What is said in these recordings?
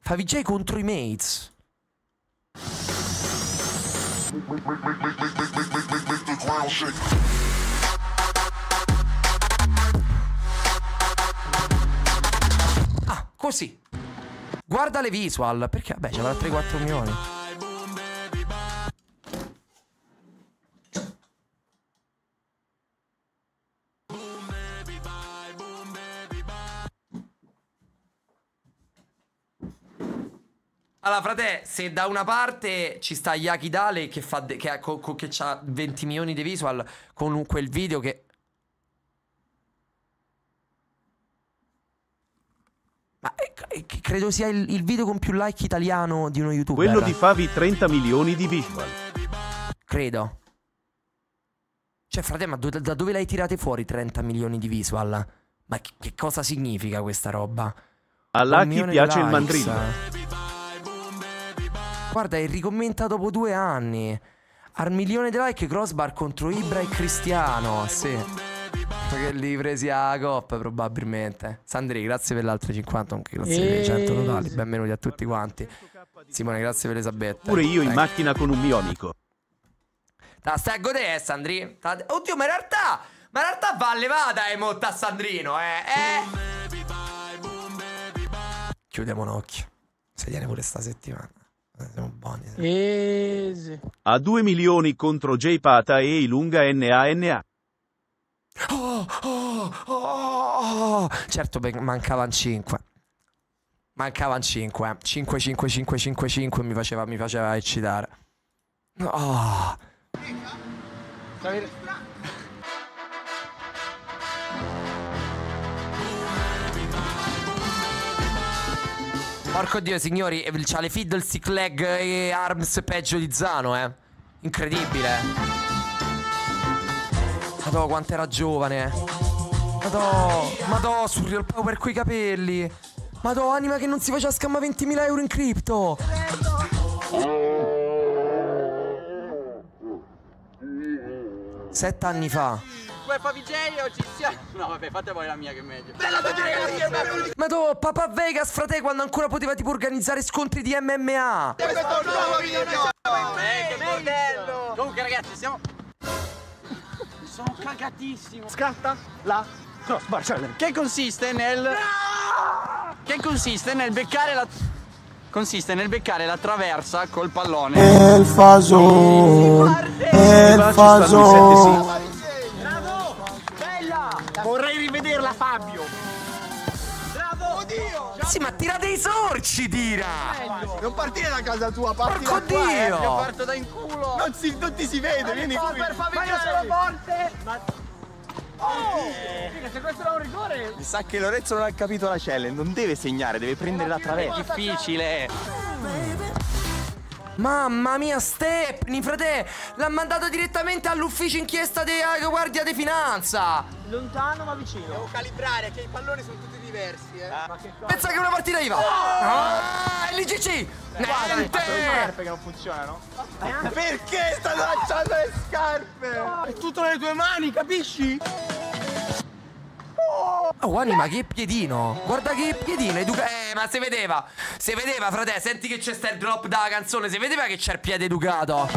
Favij contro i mates. Ah, così. Guarda le visual. Perché? Vabbè, c'era 3-4 milioni. Allora, frate, se da una parte ci sta Yaki Dale che fa che ha 20 milioni di visual con quel video che... Ma credo sia il video con più like italiano di uno youtuber. Quello di Favi 30 milioni di visual. Credo. Cioè, frate, ma da dove l'hai tirate fuori 30 milioni di visual? Ma che cosa significa questa roba? A Lucky piace il mandrillo. Guarda, è ricommenta dopo 2 anni. Al milione di like crossbar contro Ibra e Cristiano. Sì. Che li presi a coppa probabilmente. Sandri, grazie per l'altro 50. Grazie per i 100 totali. Benvenuti a tutti quanti. Simone, grazie per le sabette. Pure io in macchina con un mio amico. Stai a godere, Sandri. Oddio, ma in realtà va levata motta a Sandrino, Chiudiamo un occhio. Se viene pure sta settimana. Siamo buoni. Sì. A 2 milioni contro J Pata e Ilunga NANA. Certo, mancavano 5. Mancavano 5. 5, 5, 5, 5, 5 mi faceva eccitare. Oh. Porco dio, signori, c'ha le fiddlestick leg e arms peggio di Zano, Incredibile. Madò, quanto era giovane. Madò, surreal power coi capelli. Madò, anima che non si faceva scamma 20.000 euro in cripto. Sette anni fa. Come fa VJ oggi siamo... No vabbè, fate voi la mia che è meglio. Madò, Papa Vegas, frate, quando ancora poteva tipo organizzare scontri di MMA. Che bello. Comunque ragazzi, siamo... Sono cagatissimo. Scatta la crossbar challenge. Che consiste nel... Che consiste nel beccare la... Consiste nel beccare la traversa col pallone. El faso. El faso. Vorrei rivederla, Fabio. Bravo! Oddio! Sì, ma tira dei sorci, tira! Non partire da casa tua, parti Porco da qua, Dio! Io parto da in culo! Non ti si vede, vieni qui. Ma io sono forte! Figa, se questo era un rigore! Mi sa che Lorenzo non ha capito la challenge, non deve segnare, deve prendere la traversa. Difficile! Mamma mia, Stepney, frate! L'ha mandato direttamente all'ufficio inchiesta della Guardia di Finanza! Lontano ma vicino. Devo calibrare che i palloni sono tutti diversi, Ma che cosa? Pensa che una partita IVA! Ah, l'IGC! Niente! Che non funzionano. Perché stanno lasciando le scarpe? È tutto nelle tue mani, capisci? Oh, anima, che piedino! Guarda che piedino! Ma si vedeva! Si vedeva, frate! Senti che c'è sta il drop dalla canzone! Si vedeva che c'è il piede educato!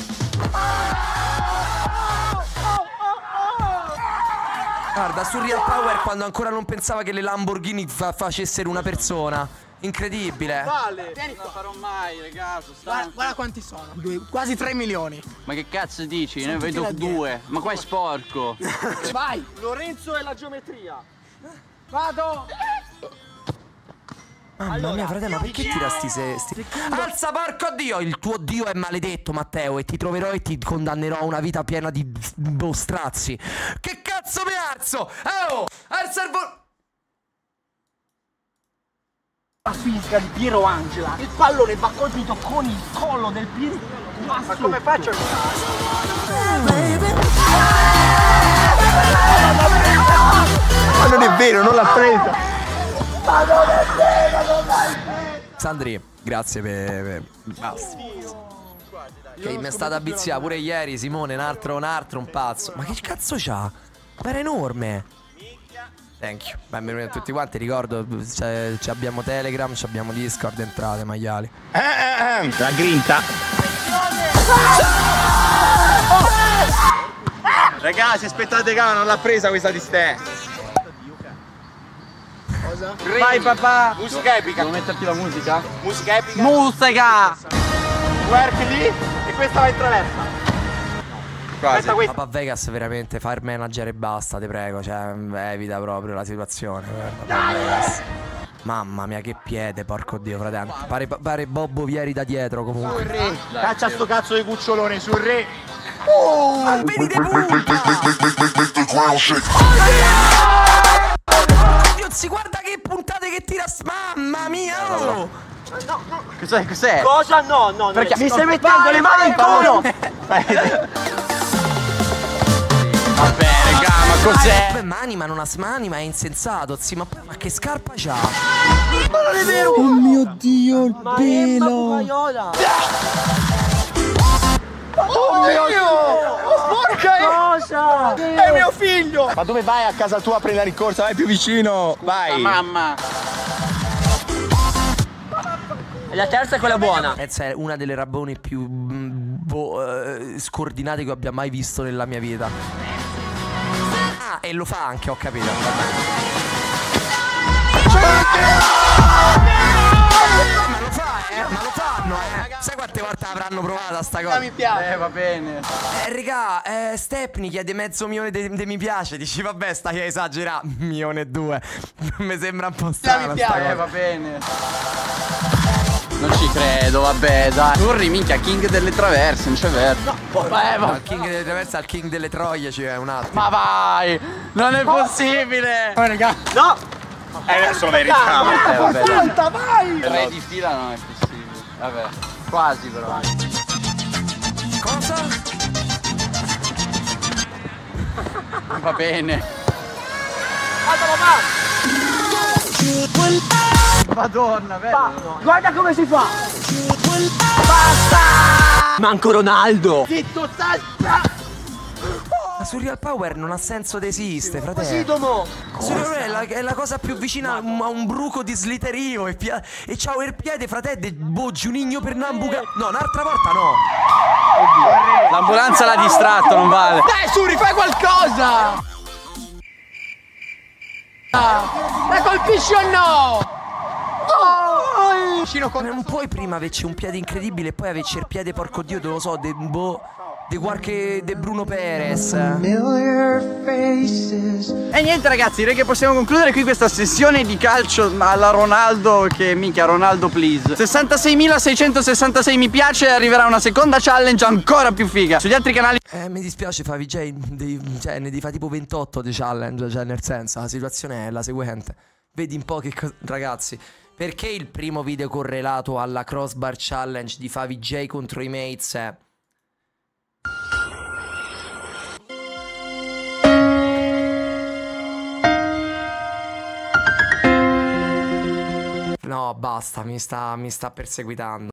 Guarda, su Real Power quando ancora non pensava che le Lamborghini facessero una persona. Incredibile. Vale! Non lo farò mai, ragazzi. Guarda quanti sono. Quasi 3 milioni. Ma che cazzo dici? Sono Ne tutti vedo là dietro. 2. Ma qua è sporco. Vai! Lorenzo e la geometria. Vado! Mamma mia, frate, ma perché tira sti... Alza, porco dio! Il tuo dio è maledetto, Matteo, e ti troverò e ti condannerò a una vita piena di strazzi. Che cazzo mi alzo? Oh! Alza il La fisica di Piero Angela. Il pallone va colpito con il collo del piede. Ma come faccio? Ma non è vero, non l'ha presa. Ma non è vero, non l'hai preso. Sandri, grazie per... Basta. Che mi è stata abbiziata pure ieri, Simone, un altro, un pazzo. Ma che cazzo c'ha? Ma era enorme. Thank you. Benvenuti a tutti quanti. Ricordo, abbiamo Telegram, abbiamo Discord, entrate, maiali. La grinta. Ragazzi, aspettate che non l'ha presa questa di ste. Cosa? Vai papà. Musica epica. Devo metterti la musica? Musica epica. Musica! Work lì e questa va in traversa. Quasi. Papà Vegas veramente fire manager e basta, te prego. Cioè, evita proprio la situazione. Papà Vegas. Mamma mia, che piede, porco dio, fratello. Pare Bobbo Vieri da dietro comunque. Sul re. Caccia sto cazzo di cucciolone sul re. Vedi de punta! Oddio, guarda che puntate che tira. Mamma mia! Oh. Cos'è? Cos'è? Cosa? No, no, Perché? mi stai mettendo le mani in culo! Vabbè, raga, ma cos'è? Beh, ma anima non ha smanima, è insensato, sì, ma poi ma che scarpa c'ha? Ma non è vero! Oh mio Dio, il Ma pelo! Pugaiola! Oh mio Dio! Porca Cosa? è mio figlio! Ma dove vai a casa tua a prendere la rincorsa? Vai più vicino! Vai! Mamma! E la terza è quella buona. Penso è una delle rabone più scordinate che abbia mai visto nella mia vita. Ah, e lo fa anche, ho capito. Ma lo fa, ma lo fanno, Sai quante volte avranno provato sta cosa? Mi piace! Va bene. Regà, Stepney chiede mezzo milione di mi piace. Dici, vabbè, stai a esagerare. 1,2 milioni. Mi sembra un po' strano. mi piace, Va bene. Non ci credo, vabbè, dai. Urri, minchia, king delle traverse, non c'è vero. Dal king delle traverse al king delle troie ci è un altro. Ma vai! Non è possibile! No! Adesso lo meritiamo! Vabbè, dai. Santa, vai! 3 di fila non è possibile. Vabbè, quasi però. Cosa? Va bene. Guarda papà! Madonna, vero? Guarda come si fa! Basta! Manco Ronaldo! Zitto, sta! La Surreal Power non ha senso d'esiste, fratello. Sidomo! Surreal è la cosa più vicina a un bruco di sliterio. E c'ha il piede, fratello, boh, Giunigno per Nambuca. No, un'altra volta no. L'ambulanza l'ha distratto, non vale. Dai, Suri, fai qualcosa! La colpisci o no? Non puoi prima averci un piede incredibile e poi averci il piede, porco dio, te lo so, de Bruno Perez. E niente ragazzi, direi che possiamo concludere qui questa sessione di calcio alla Ronaldo. Che minchia, Ronaldo please. 66.666 mi piace. Arriverà una seconda challenge ancora più figa sugli altri canali. Mi dispiace Favij, ne devi fa tipo 28 di challenge. Cioè nel senso, la situazione è la seguente. Vedi un po' che cosa. Ragazzi, perché il primo video correlato alla crossbar challenge di Favij contro i mates è... No, basta, mi sta perseguitando.